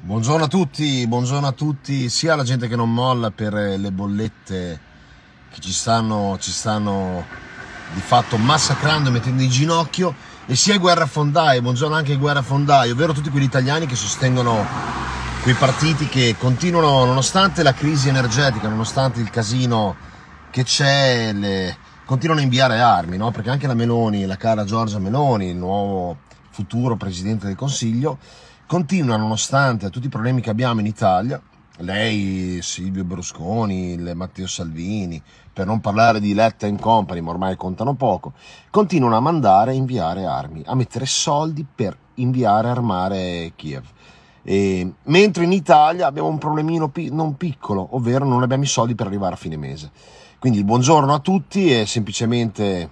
Buongiorno a tutti, sia alla gente che non molla per le bollette che ci stanno di fatto massacrando e mettendo in ginocchio, e sia ai guerrafondai. Buongiorno anche ai guerrafondai, ovvero tutti quegli italiani che sostengono quei partiti che continuano, nonostante la crisi energetica, nonostante il casino che c'è, continuano a inviare armi, no? Perché anche la Meloni, la cara Giorgia Meloni, il nuovo futuro Presidente del Consiglio, continua, nonostante tutti i problemi che abbiamo in Italia, lei, Silvio Berlusconi, Matteo Salvini, per non parlare di Letta and Company, ma ormai contano poco, continuano a mandare e inviare armi, a mettere soldi per inviare a armare Kiev. Mentre in Italia abbiamo un problemino non piccolo, ovvero non abbiamo i soldi per arrivare a fine mese. Quindi il buongiorno a tutti è semplicemente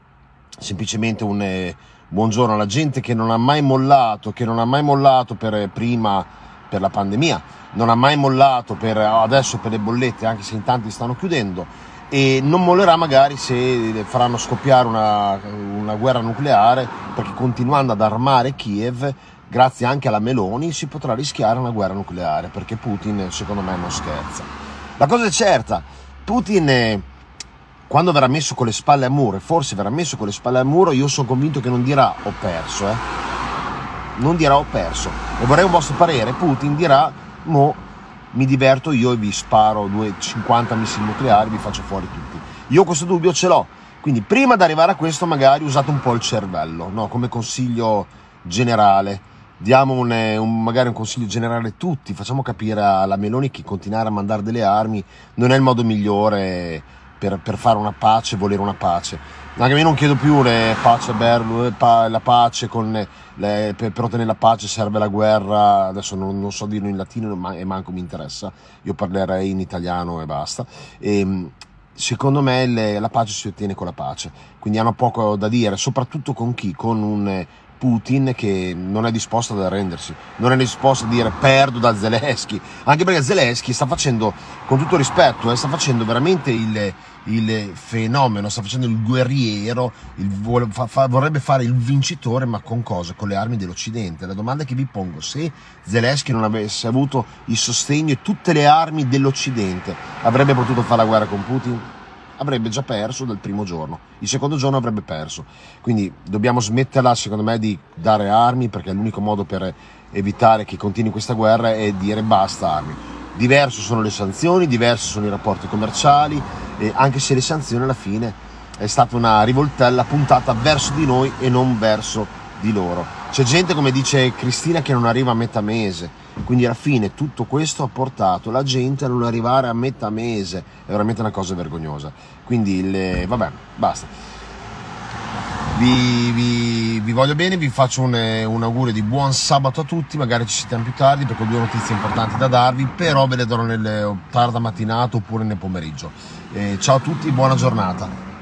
un buongiorno alla gente che non ha mai mollato, prima per la pandemia, non ha mai mollato adesso per le bollette, anche se in tanti stanno chiudendo, e non mollerà magari se faranno scoppiare una guerra nucleare, perché continuando ad armare Kiev, grazie anche alla Meloni, si potrà rischiare una guerra nucleare, perché Putin secondo me non scherza. La cosa è certa, Putin quando verrà messo con le spalle al muro, e forse verrà messo con le spalle al muro, io sono convinto che non dirà ho perso, non dirà ho perso, e vorrei un vostro parere. Putin dirà mo mi diverto io e vi sparo 50 missili nucleari, vi faccio fuori tutti. Io questo dubbio ce l'ho, quindi prima di arrivare a questo magari usate un po' il cervello, no? Come consiglio generale, diamo magari un consiglio generale a tutti, facciamo capire alla Meloni che continuare a mandare delle armi non è il modo migliore per fare una pace, volere una pace. Anche io non chiedo più la pace per ottenere la pace serve la guerra, adesso non so dirlo in latino e manco mi interessa, io parlerei in italiano e basta. Secondo me la pace si ottiene con la pace, quindi hanno poco da dire, soprattutto con chi? Con un Putin che non è disposto ad arrendersi, non è disposto a dire perdo da Zelensky, anche perché Zelensky sta facendo, con tutto rispetto, sta facendo veramente il fenomeno, sta facendo il guerriero, vorrebbe fare il vincitore, ma con cosa? Con le armi dell'Occidente. La domanda che vi pongo: se Zelensky non avesse avuto il sostegno e tutte le armi dell'Occidente, avrebbe potuto fare la guerra con Putin? Avrebbe già perso dal primo giorno, il secondo giorno avrebbe perso. Quindi dobbiamo smetterla, secondo me, di dare armi, perché l'unico modo per evitare che continui questa guerra è dire basta armi. Diverso sono le sanzioni, diversi sono i rapporti commerciali, anche se le sanzioni alla fine è stata una rivoltella puntata verso di noi e non verso di loro. C'è gente, come dice Cristina, che non arriva a metà mese, quindi alla fine tutto questo ha portato la gente a non arrivare a metà mese, è veramente una cosa vergognosa. Quindi vabbè, basta, vi voglio bene, vi faccio un augurio di buon sabato a tutti, magari ci sentiamo più tardi perché ho due notizie importanti da darvi, però ve le darò nel tarda mattinata oppure nel pomeriggio. Ciao a tutti, buona giornata.